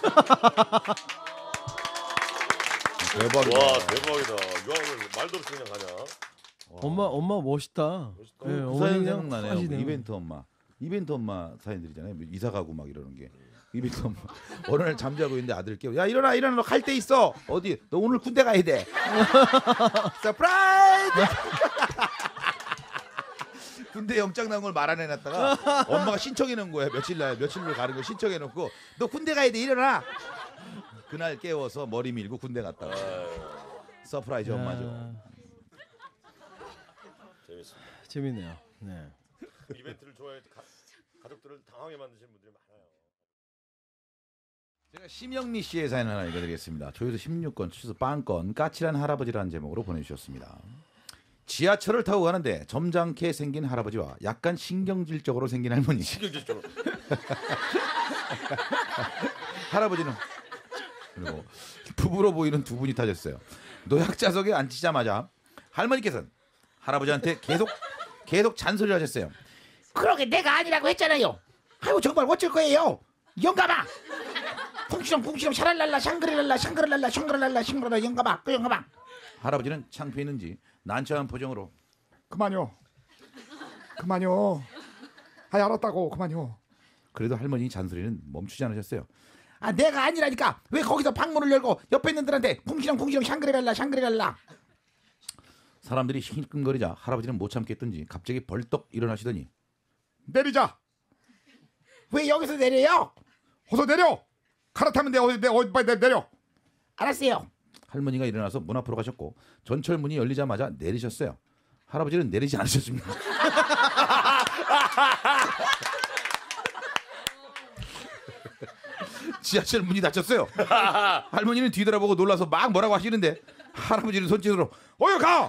Speaker 3: 대박이다.
Speaker 2: 와 대박이다. 유학을 말도 없이 그냥 가냐?
Speaker 1: 엄마 멋있다. 예,
Speaker 3: 그
Speaker 1: 어머니
Speaker 3: 사연
Speaker 1: 그냥
Speaker 3: 생각나네요.
Speaker 1: 하시네요.
Speaker 3: 이벤트 엄마 사연들이잖아요. 이사 가고 막 이러는 게. 이벤트 엄마 어느 날 잠자고 있는데 아들 깨워. 야 일어나 너 갈 데 있어. 어디? 너 오늘 군대 가야 돼. 서프라이즈. 군대 영장 나온 걸 말 안 해놨다가 엄마가 신청해 놓은 거야. 며칠로 가는 거 신청해 놓고 너 군대 가야 돼 일어나. 그날 깨워서 머리 밀고 군대 갔다가 서프라이즈 엄마죠.
Speaker 2: 재밌습니다.
Speaker 1: 재밌네요. 네.
Speaker 2: 이벤트를 좋아해 가족들을 당황해 만드시는 분들이 많아요.
Speaker 3: 제가 심영미 씨의 사연 하나 읽어드리겠습니다. 조회수 16건, 추수 빵건, 까칠한 할아버지라는 제목으로 보내주셨습니다. 지하철을 타고 가는데 점잖게 생긴 할아버지와 약간 신경질적으로 생긴 할머니.
Speaker 2: 신경질적으로.
Speaker 3: 할아버지는 그리고 부부로 보이는 두 분이 타셨어요. 노약자석에 앉히자마자 할머니께서는 할아버지한테 계속 잔소리를 하셨어요.
Speaker 4: 그러게 내가 아니라고 했잖아요. 아이고 정말 어쩔 거예요. 영감아. 풍시렁 샤랄랄라 샹그릴랄라 샹그릴랄라 영감아 그 영감아.
Speaker 3: 할아버지는 창피했는지 난처한 표정으로
Speaker 5: 그만요. 아이 알았다고 그만요.
Speaker 3: 그래도 할머니 잔소리는 멈추지 않으셨어요.
Speaker 4: 아 내가 아니라니까 왜 거기서 방문을 열고 옆에 있는 들한테 풍시렁 샹그릴랄라.
Speaker 3: 사람들이 힐끔거리자 할아버지는 못 참겠던지 갑자기 벌떡 일어나시더니
Speaker 5: 내리자.
Speaker 4: 왜 여기서 내려요?
Speaker 5: 어서 내려. 갈아타면 돼. 어디 빨리 내려.
Speaker 4: 알았어요.
Speaker 3: 할머니가 일어나서 문 앞으로 가셨고 전철 문이 열리자마자 내리셨어요. 할아버지는 내리지 않으셨습니다. 지하철 문이 닫혔어요. 할머니는 뒤돌아보고 놀라서 막 뭐라고 하시는데 할아버지는 손짓으로
Speaker 5: 어여 가.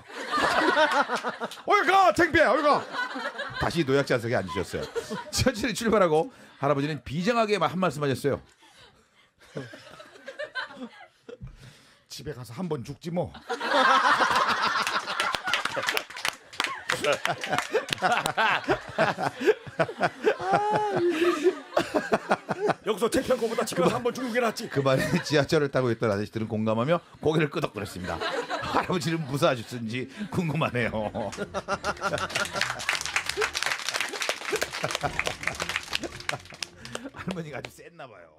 Speaker 5: 창피해. 어여 가.
Speaker 3: 다시 노약자석에 앉으셨어요. 지하철이 출발하고 할아버지는 비장하게 한 말씀 하셨어요.
Speaker 5: 집에 가서 한 번 죽지 뭐.
Speaker 2: 여기서 창피한 거보다 집에 가서 한번 죽는 게 낫지.
Speaker 3: 그 말에 지하철을 타고 있던 아저씨들은 공감하며 고개를 끄덕거렸습니다. 할아버지는 무사하셨는지 궁금하네요. 할머니가 아주 셌나 봐요.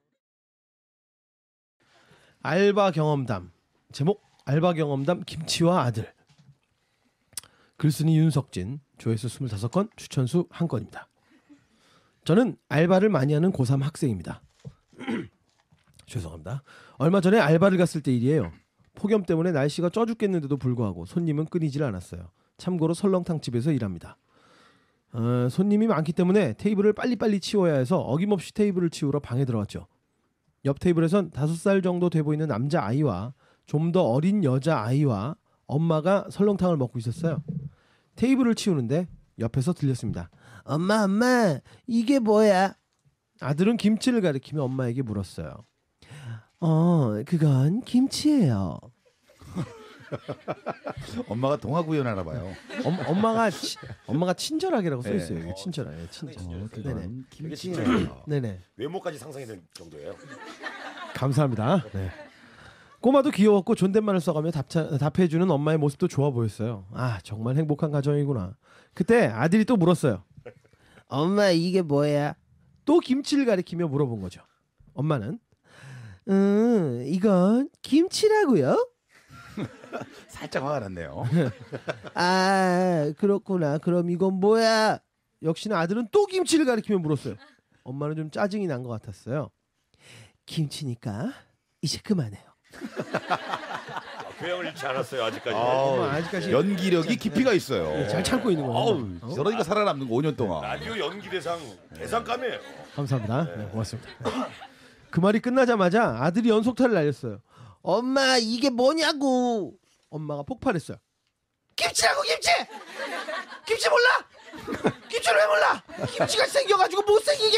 Speaker 1: 알바 경험담. 제목 알바 경험담 김치와 아들. 글쓴이 윤석진. 조회수 25건, 추천수 1건입니다. 저는 알바를 많이 하는 고3 학생입니다. 죄송합니다. 얼마 전에 알바를 갔을 때 일이에요. 폭염 때문에 날씨가 쪄 죽겠는데도 불구하고 손님은 끊이질 않았어요. 참고로 설렁탕 집에서 일합니다. 손님이 많기 때문에 테이블을 빨리빨리 치워야 해서 어김없이 테이블을 치우러 방에 들어갔죠. 옆 테이블에선 5살 정도 돼 보이는 남자 아이와 좀 더 어린 여자 아이와 엄마가 설렁탕을 먹고 있었어요. 테이블을 치우는데 옆에서 들렸습니다. 엄마 이게 뭐야? 아들은 김치를 가리키며 엄마에게 물었어요. 그건 김치예요.
Speaker 3: 엄마가 동화 구현하나 봐요.
Speaker 1: 엄마가 친절하게라고 써
Speaker 3: 네.
Speaker 1: 있어요. 여기 친절하게 친절. 네네.
Speaker 3: 그건
Speaker 2: 되게
Speaker 3: 김치.
Speaker 2: 진짜예요.
Speaker 1: 네네.
Speaker 2: 외모까지 상상이 될 정도예요.
Speaker 1: 감사합니다. 네. 꼬마도 귀여웠고 존댓말을 써가며 답해주는 엄마의 모습도 좋아 보였어요. 아 정말 행복한 가정이구나. 그때 아들이 또 물었어요. 엄마 이게 뭐야? 또 김치를 가리키며 물어본 거죠. 엄마는 이건 김치라고요?
Speaker 3: 살짝 화가 났네요.
Speaker 1: 아 그렇구나. 그럼 이건 뭐야? 역시나 아들은 또 김치를 가리키며 물었어요. 엄마는 좀 짜증이 난 것 같았어요. 김치니까 이제 그만해요.
Speaker 2: 교양을 잃지 않았어요 아직까지.
Speaker 1: 엄마 아직까지
Speaker 3: 연기력이 깊이가 있어요.
Speaker 1: 잘 참고 있는 거예요.
Speaker 3: 어우, 저러니까 살아남는 거 5년 동안.
Speaker 2: 라디오 연기 대상감이에요.
Speaker 1: 감사합니다. 네, 고맙습니다. 그 말이 끝나자마자 아들이 연속타를 날렸어요. 엄마 이게 뭐냐고. 엄마가 폭발했어요. 김치라고 김치! 김치 몰라? 김치를 왜 몰라? 김치가 생겨가지고 못생기게.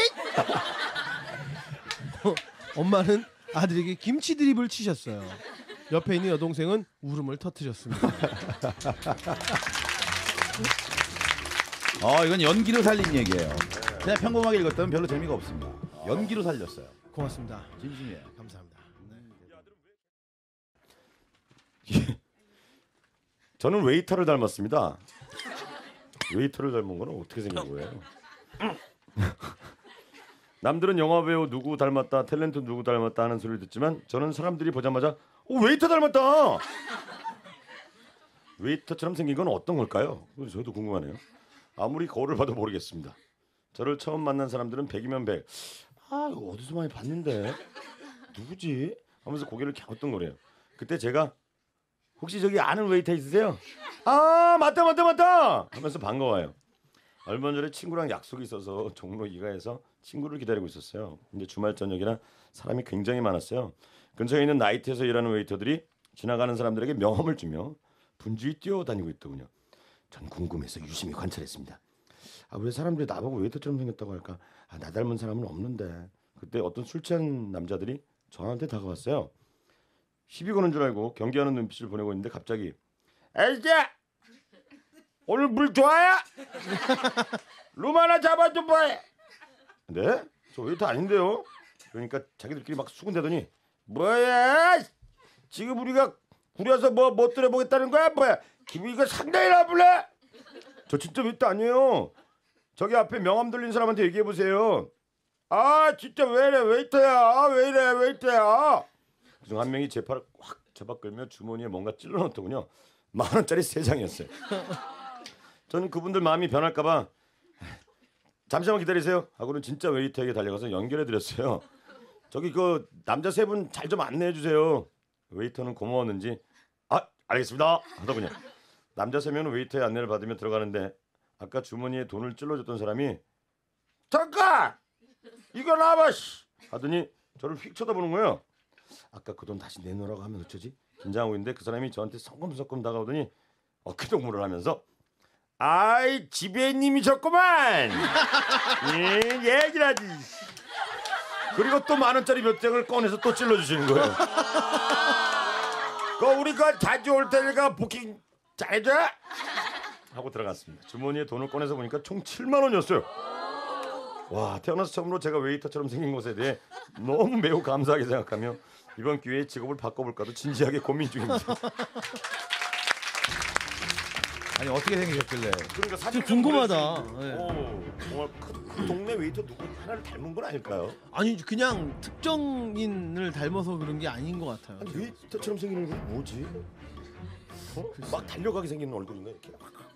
Speaker 1: 엄마는 아들에게 김치 드립을 치셨어요. 옆에 있는 여동생은 울음을 터뜨렸습니다.
Speaker 3: 이건 연기로 살린 얘기예요. 그냥 평범하게 읽었다면 별로 재미가 없습니다. 연기로 살렸어요.
Speaker 1: 고맙습니다.
Speaker 3: 진심이에요.
Speaker 1: 감사합니다.
Speaker 2: 저는 웨이터를 닮았습니다. 웨이터를 닮은 거는 어떻게 생긴 거예요? 남들은 영화배우 누구 닮았다, 탤런트 누구 닮았다 하는 소리를 듣지만 저는 사람들이 보자마자 웨이터 닮았다. 웨이터처럼 생긴 건 어떤 걸까요? 저도 궁금하네요. 아무리 거울을 봐도 모르겠습니다. 저를 처음 만난 사람들은 100이면 100. 이거 어디서 많이 봤는데 누구지? 하면서 고개를 갸우뚱거려요. 그때 제가 혹시 저기 아는 웨이터 있으세요? 맞다 하면서 반가워요. 얼마 전에 친구랑 약속이 있어서 종로 2가에서 친구를 기다리고 있었어요. 근데 주말 저녁이라 사람이 굉장히 많았어요. 근처에 있는 나이트에서 일하는 웨이터들이 지나가는 사람들에게 명함을 주며 분주히 뛰어다니고 있더군요. 전 궁금해서 유심히 관찰했습니다. 왜 사람들이 나보고 웨이터처럼 생겼다고 할까? 나 닮은 사람은 없는데. 그때 어떤 술 취한 남자들이 저한테 다가왔어요. 시비 거는 줄 알고 경계하는 눈빛을 보내고 있는데 갑자기 에이야! 오늘 물 좋아야? 룸 하나 잡아줘 봐야. 네? 저 웨이터 아닌데요? 그러니까 자기들끼리 막 수군대더니 뭐야? 지금 우리가 구려서 뭐 들어보겠다는 거야? 뭐야? 기분이 이거 상당히 나쁘네? 저 진짜 웨이터 아니에요. 저기 앞에 명함 돌린 사람한테 얘기해보세요. 진짜 왜 이래 웨이터야. 왜 이래 웨이터야. 그중 한 명이 제 팔을 확 잡아 끌며 주머니에 뭔가 찔러 넣더군요. 10,000원짜리 3장이었어요. 저는 그분들 마음이 변할까봐 잠시만 기다리세요 하고는 진짜 웨이터에게 달려가서 연결해드렸어요. 저기 그 남자 3분 잘 좀 안내해주세요. 웨이터는 고마웠는지 알겠습니다 하더군요. 남자 3명은 웨이터의 안내를 받으며 들어가는데 아까 주머니에 돈을 찔러줬던 사람이 잠깐! 이거 놔봐 하더니 저를 휙 쳐다보는 거예요. 아까 그 돈 다시 내놓으라고 하면 어쩌지? 긴장하고 있는데 그 사람이 저한테 성검성검 다가오더니 어깨동무를 하면서 지배님이셨구만. 얘기를 하지. 그리고 또 10,000원짜리 몇 장을 꺼내서 또 찔러주시는 거예요. 우리가 자주 올 테니까 부킹 잘해줘 하고 들어갔습니다. 주머니에 돈을 꺼내서 보니까 총 70,000원이었어요. 와, 태어나서 처음으로 제가 웨이터처럼 생긴 것에 대해 너무 매우 감사하게 생각하며 이번 기회에 직업을 바꿔볼까도 진지하게 고민 중입니다.
Speaker 3: 아니 어떻게 생기셨길래?
Speaker 2: 그러니까 사실
Speaker 1: 궁금하다. 네.
Speaker 2: 정말 그 동네 웨이터 누구 하나를 닮은 건 아닐까요?
Speaker 1: 아니 그냥 특정인을 닮아서 그런 게 아닌 것 같아요.
Speaker 2: 아니 웨이터처럼 생긴 얼굴이 뭐지? 막 달려가게 생긴 얼굴인가 이렇게?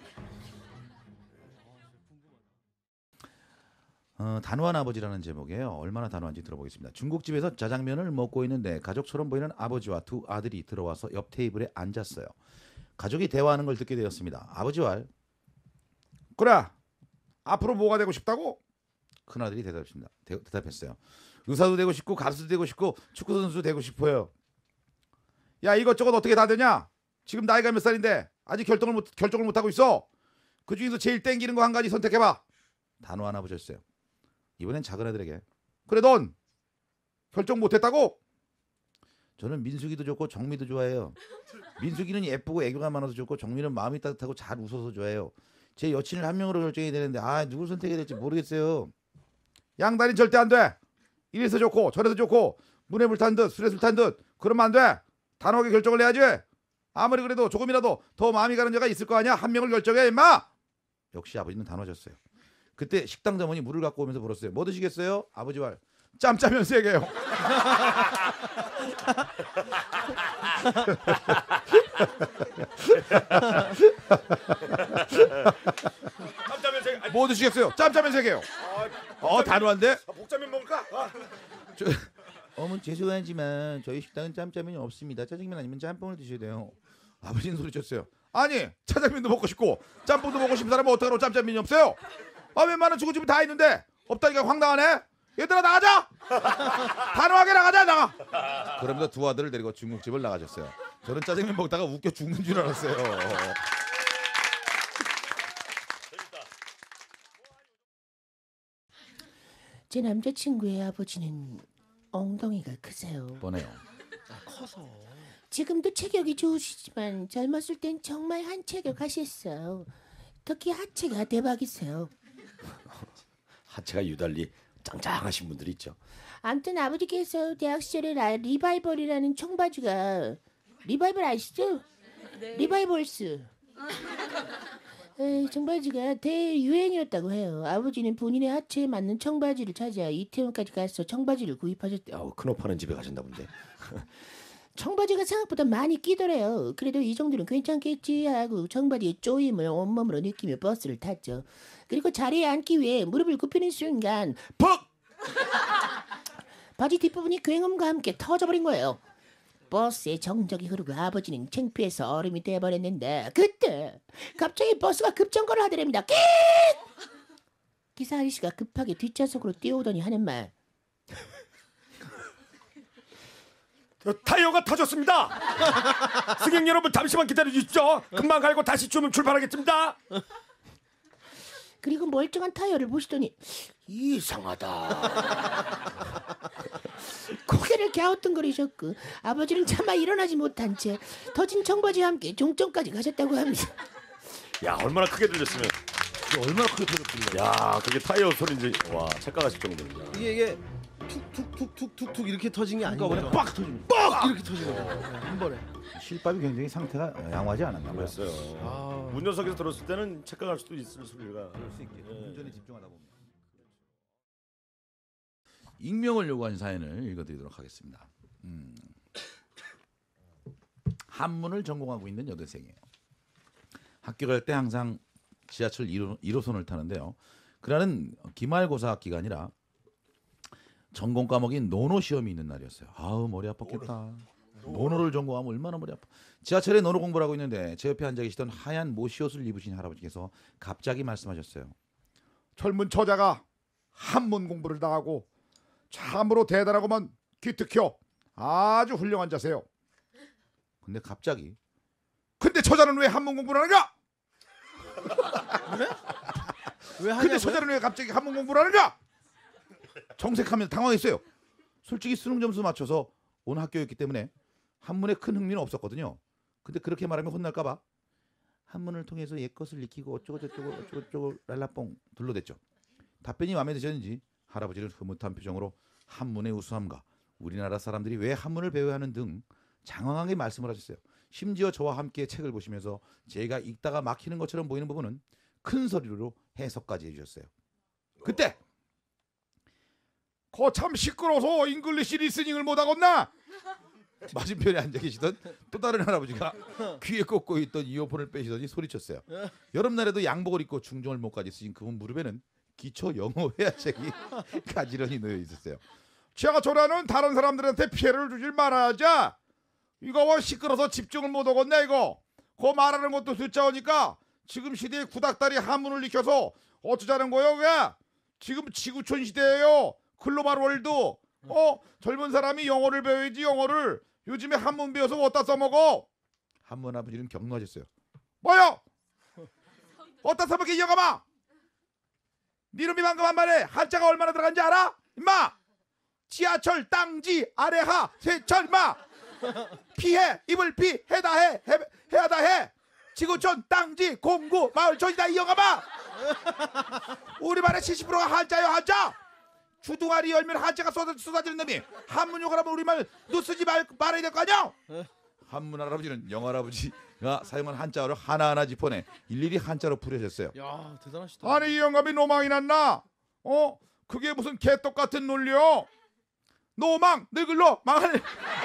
Speaker 3: 단호한 아버지라는 제목이에요. 얼마나 단호한지 들어보겠습니다. 중국집에서 짜장면을 먹고 있는데 가족처럼 보이는 아버지와 두 아들이 들어와서 옆 테이블에 앉았어요. 가족이 대화하는 걸 듣게 되었습니다. 아버지와
Speaker 5: 그래. 앞으로 뭐가 되고 싶다고?
Speaker 3: 큰아들이 대답했어요. 의사도 되고 싶고 가수도 되고 싶고 축구선수 되고 싶어요.
Speaker 5: 야, 이것저것 어떻게 다 되냐? 지금 나이가 몇 살인데 아직 결정을 못 하고 있어. 그 중에서 제일 땡기는 거 한 가지 선택해봐.
Speaker 3: 단호한 아버지였어요. 이번엔 작은 애들에게
Speaker 5: 그래, 넌 결정 못 했다고?
Speaker 3: 저는 민숙이도 좋고 정미도 좋아해요. 민숙이는 예쁘고 애교가 많아서 좋고 정미는 마음이 따뜻하고 잘 웃어서 좋아해요. 제 여친을 한 명으로 결정해야 되는데 누굴 선택해야 될지 모르겠어요.
Speaker 5: 양다리 절대 안 돼. 이래서 좋고 저래서 좋고 물에 물 탄 듯 술에 술 탄 듯 그러면 안 돼. 단호하게 결정을 해야지. 아무리 그래도 조금이라도 더 마음이 가는 자가 있을 거 아니야. 한 명을 결정해 임마.
Speaker 3: 역시 아버지는 단호하셨어요. 그때 식당 점원이 물을 갖고 오면서 물었어요. 뭐 드시겠어요? 아버지 말.
Speaker 5: 짬짜면 세게요.
Speaker 2: 짬짜면 세.
Speaker 5: 뭐 드시겠어요? 짬짜면 세게요. 단호한데.
Speaker 2: 복짜면 먹을까?
Speaker 3: 어머니 죄송하지만 저희 식당은 짬짜면이 없습니다. 짜장면 아니면 짬뽕을 드셔야 돼요. 아버지는 소리쳤어요.
Speaker 5: 아니 짜장면도 먹고 싶고 짬뽕도 먹고 싶은 사람은 어떡하라고 짬짜면이 없어요? 웬만한 중국집이 다 있는데 없다니까 황당하네. 얘들아 나가자. 단호하게 나가자 나가.
Speaker 3: 그러면서 두 아들을 데리고 중국집을 나가셨어요. 저는 짜장면 먹다가 웃겨 죽는 줄 알았어요.
Speaker 4: 제 남자친구의 아버지는 엉덩이가 크세요.
Speaker 3: 뻔해요.
Speaker 1: 커서.
Speaker 4: 지금도 체격이 좋으시지만 젊었을 땐 정말 한 체격 하셨어요. 특히 하체가 대박이세요.
Speaker 2: 하체가 유달리 짱짱하신 분들이 있죠.
Speaker 4: 아무튼 아버지께서 대학 시절에 리바이벌이라는 청바지가 리바이벌 아시죠? 리바이벌스. 청바지가 대유행이었다고 해요. 아버지는 본인의 하체에 맞는 청바지를 찾아 이태원까지 가서 청바지를 구입하셨대요.
Speaker 2: 큰 옷 파는 집에 가신다 본데.
Speaker 4: 청바지가 생각보다 많이 끼더래요. 그래도 이 정도는 괜찮겠지 하고 청바지의 쪼임을 온몸으로 느끼며 버스를 탔죠. 그리고 자리에 앉기 위해 무릎을 굽히는 순간 퍽! 바지 뒷부분이 굉음과 함께 터져버린 거예요. 버스에 정적이 흐르고 아버지는 창피해서 얼음이 돼버렸는데 그때 갑자기 버스가 급정거를 하더랍니다. 끼익! 기사 아저씨가 급하게 뒷좌석으로 뛰어오더니 하는 말.
Speaker 2: 타이어가 터졌습니다. 승객 여러분 잠시만 기다려 주십시오. 금방 갈고 다시 주문 출발하겠습니다.
Speaker 4: 그리고 멀쩡한 타이어를 보시더니
Speaker 2: 이상하다.
Speaker 4: 고개를 갸우뚱거리셨고 아버지는 차마 일어나지 못한 채 터진 청바지와 함께 종점까지 가셨다고 합니다.
Speaker 2: 야 얼마나 크게 들렸으면.
Speaker 3: 얼마나 크게 터졌길래.
Speaker 2: 야 그게 타이어 소리인지 와 착각하실 정도입니다.
Speaker 1: 이게 툭툭툭툭툭툭 이렇게 터진 게 아니고
Speaker 3: 그러니까 빡 터지는.
Speaker 1: 빡 이렇게 터지는 거예요. 한 번에.
Speaker 3: 실밥이 굉장히 상태가 양호하지 않았나 봐요.
Speaker 2: 그랬어요.
Speaker 1: 아.
Speaker 2: 운전석에서 들었을 때는 착각할 수도 있을 소리가.
Speaker 3: 그럴 수 있겠죠. 운전에 집중하다 보면. 익명을 요구한 사연을 읽어드리도록 하겠습니다. 한문을 전공하고 있는 여대생이에요. 학교 갈 때 항상 지하철 1호선을 타는데요. 그날은 기말고사 기간이라 전공 과목인 논어 시험이 있는 날이었어요. 아우 머리 아팠겠다. 논어를 전공하면 얼마나 머리 아파. 지하철에 논어 공부를 하고 있는데 제 옆에 앉아 계시던 하얀 모시옷을 입으신 할아버지께서 갑자기 말씀하셨어요.
Speaker 5: 젊은 처자가 한문 공부를 다 하고 참으로 대단하고만 기특혀. 아주 훌륭한 자세요.
Speaker 3: 근데 갑자기
Speaker 5: 근데 처자는 왜 한문 공부를 하는가?
Speaker 1: 왜 하냐고요?
Speaker 5: 근데 처자는 왜 갑자기 한문 공부를 하는가? 정색하면서 당황했어요. 솔직히 수능 점수 맞춰서 온 학교였기 때문에 한문에 큰 흥미는 없었거든요. 근데 그렇게 말하면 혼날까 봐 한문을 통해서 옛것을 익히고 어쩌고 랄라뽕 둘러댔죠. 답변이 마음에 드셨는지 할아버지는 흐뭇한 표정으로 한문의 우수함과 우리나라 사람들이 왜 한문을 배워야 하는 등 장황하게 말씀을 하셨어요. 심지어 저와 함께 책을 보시면서 제가 읽다가 막히는 것처럼 보이는 부분은 큰 소리로 해석까지 해주셨어요. 그때 거참 시끄러워서 잉글리시 리스닝을 못하겠나?
Speaker 3: 맞은편에 앉아 계시던 또 다른 할아버지가 귀에 꽂고 있던 이어폰을 빼시더니 소리쳤어요. 여름날에도 양복을 입고 중절모까지 쓰신 그분 무릎에는 기초 영어 회화책이 가지런히 놓여 있었어요.
Speaker 5: 제가 저라는 다른 사람들한테 피해를 주질 말아야죠. 이거 뭐 시끄러서 집중을 못하겠네 이거. 그 말하는 것도 듣자오니까 지금 시대에 구닥다리 한문을 익혀서 어쩌자는 거예요 그게? 지금 지구촌 시대예요. 글로벌 월드. 젊은 사람이 영어를 배워야지 영어를. 요즘에 한문 배워서 어디다 써먹어?
Speaker 3: 한문 아버지는 격노하셨어요.
Speaker 5: 뭐요? 어디다 써먹게 이 영감아? 네 놈이 방금 한 말에 한자가 얼마나 들어간지 알아? 임마! 지하철 땅지 아래하 세철 임마! 피해 입을 피해다 해 해야다 해. 지구촌 땅지 공구 마을 전이다 이 영감아. 우리말의 70%가 한자요 한자. 주둥아리 열면 한자가 쏟아지는 놈이 한문욕을 하면 우리말 너 쓰지 말아야 될 거 아니야. 한문 할아버지는 영할아버지가 사용한 한자어를 하나하나 짚어내 일일이 한자로 풀어줬어요.
Speaker 1: 야 대단하시다.
Speaker 5: 아니 이 영감이 노망이 났나? 그게 무슨 개떡 같은 논리요? 노망 늙을로 망할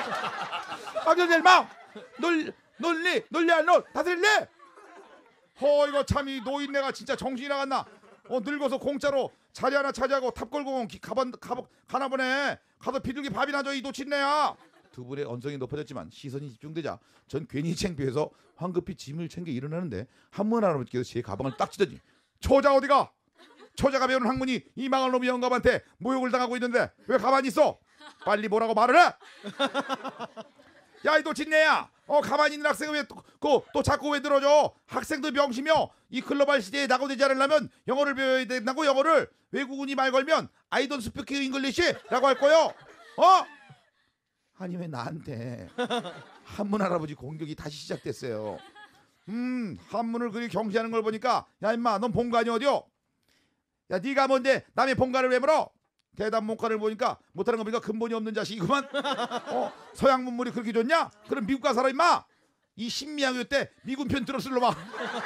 Speaker 5: 망정될망 논리한 논 다스릴래? 이거 참 이 노인네가 진짜 정신이 나갔나? 늙어서 공짜로 자리 하나 차지하고 탑 걸고 가나 보네. 가서 비둘기 밥이나 줘 이 노친네야. 두 분의 언성이 높아졌지만 시선이 집중되자 전 괜히 창피해서 황급히 짐을 챙겨 일어나는데 한문 할아버지께서 제 가방을 딱 찢더니 처자 어디가? 처자가 배우는 학문이 이 망할 놈이 영감한테 모욕을 당하고 있는데 왜 가만히 있어? 빨리 뭐라고 말을 해? 야 이 노친네야. 가만히 있는 학생을 왜 또 자꾸 왜 들어줘? 학생도 명시며 이 글로벌 시대에 낙오되지 않으려면 영어를 배워야 된다고. 영어를 외국인이 말 걸면 I don't speak English라고 할 거요. 아니 왜 나한테 한문 할아버지 공격이 다시 시작됐어요. 한문을 그리 경시하는 걸 보니까 야 임마 넌 본관이 어디요? 야 네가 뭔데 남의 본관을 왜 물어? 대답 못하는 보니까 못하는 거 보니까 근본이 없는 자식이구만. 서양 문물이 그렇게 좋냐? 그럼 미국 가서 살아 임마. 이 신미양요 때 미군 편 들었을 놈아.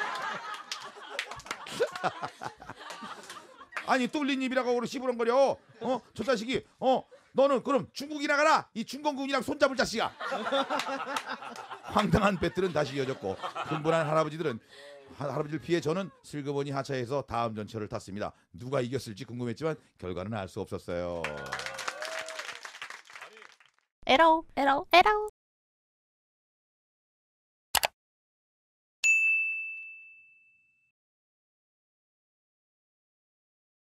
Speaker 5: 아니 뚫린 입이라고 그러 시부렁거려. 저 자식이 너는 그럼 중국이나 가라. 이 중공군이랑 손잡을 자식아. 황당한 배틀은 다시 이어졌고 흥분한 할아버지를 피해 저는 슬그머니 하차해서 다음 전철을 탔습니다. 누가 이겼을지 궁금했지만 결과는 알 수 없었어요.
Speaker 6: 에라오 에라오 에라오.